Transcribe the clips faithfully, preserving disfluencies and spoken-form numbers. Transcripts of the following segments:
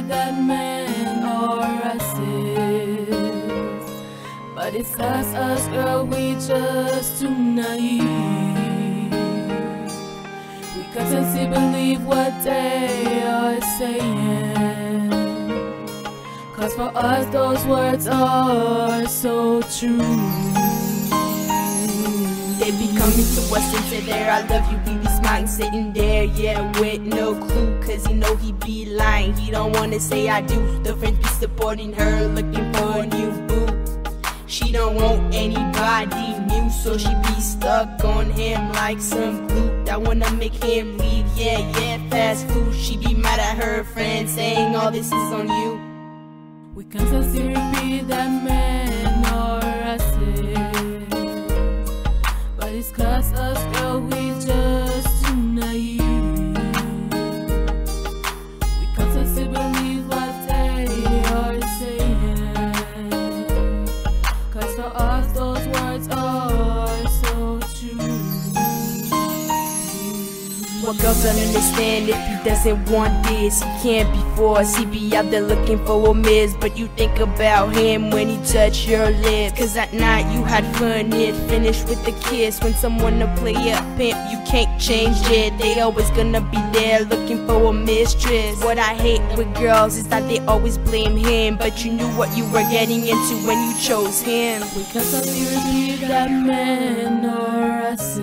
that men are racist, but it's us, us girl, we just too naive. We can't see believe what they are saying, cause for us those words are so true. They be coming to us and say there, I love you, we be smiling, sitting there, yeah, with no clue, cause he know he be lying, he don't wanna say I do. The friends be supporting her, looking for a new boo. She don't want anybody new, so she be stuck on him like some glue. That wanna make him leave, yeah, yeah, fast food. She be mad at her friends, saying all this is on you. We can't still repeat that men are racist, but it's cause us girl, we just too naive. We can't still believe what they are saying, cause for us those words are so true. What girls don't understand, if he doesn't want this, he can't be forced. He be out there looking for a miss, but you think about him when he touch your lips. Cause at night you had fun, it finished with a kiss. When someone to play a pimp, you can't change it. They always gonna be there looking for a mistress. What I hate with girls is that they always blame him, but you knew what you were getting into when you chose him. We can't suddenly repeat that men are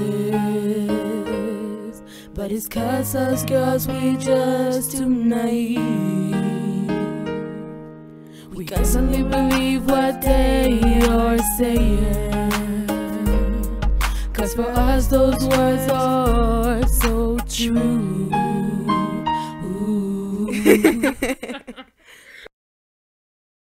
racist, but it's cause us girls, we just too naive. We can't suddenly believe what they are saying, cause for us those words are so true. Ooh.